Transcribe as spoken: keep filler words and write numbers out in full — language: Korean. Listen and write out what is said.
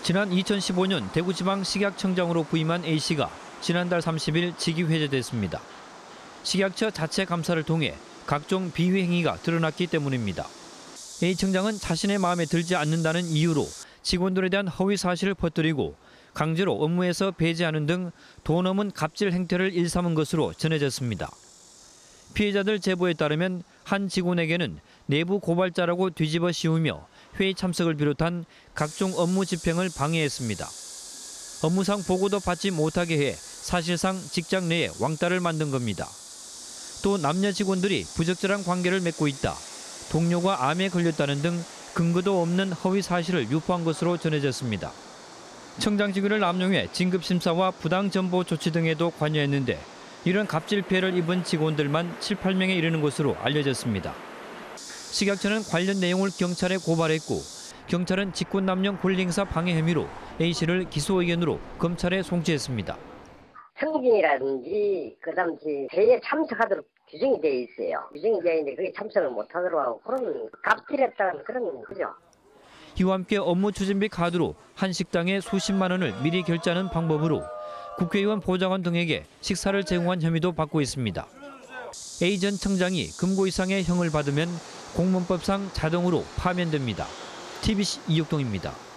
지난 이천십오 년 대구지방 식약청장으로 부임한 A씨가 지난달 삼십 일 직위 해제됐습니다. 식약처 자체 감사를 통해 각종 비위 행위가 드러났기 때문입니다. A 청장은 자신의 마음에 들지 않는다는 이유로 직원들에 대한 허위 사실을 퍼뜨리고 강제로 업무에서 배제하는 등 돈 없는 갑질 행태를 일삼은 것으로 전해졌습니다. 피해자들 제보에 따르면 한 직원에게는 내부 고발자라고 뒤집어 씌우며 회의 참석을 비롯한 각종 업무 집행을 방해했습니다. 업무상 보고도 받지 못하게 해 사실상 직장 내에 왕따를 만든 겁니다. 또 남녀 직원들이 부적절한 관계를 맺고 있다, 동료가 암에 걸렸다는 등 근거도 없는 허위 사실을 유포한 것으로 전해졌습니다. 청장 직위를 남용해 진급심사와 부당정보 조치 등에도 관여했는데 이런 갑질 피해를 입은 직원들만 칠, 팔 명에 이르는 것으로 알려졌습니다. 식약처는 관련 내용을 경찰에 고발했고 경찰은 직권남용 권리행사 방해 혐의로 A씨를 기소 의견으로 검찰에 송치했습니다. 승진이라든지 그다음 회의에 참석하도록 규정이 되어 있어요. 규정이 되어 있는데 그게 참석을 못하도록 하고 그런 갑질했다는 그런 거죠. 이와 함께 업무 추진비 카드로 한 식당에 수십만 원을 미리 결제하는 방법으로 국회의원 보좌관 등에게 식사를 제공한 혐의도 받고 있습니다. A 전 청장이 금고 이상의 형을 받으면 공문법상 자동으로 파면됩니다. 티비씨 이육동입니다.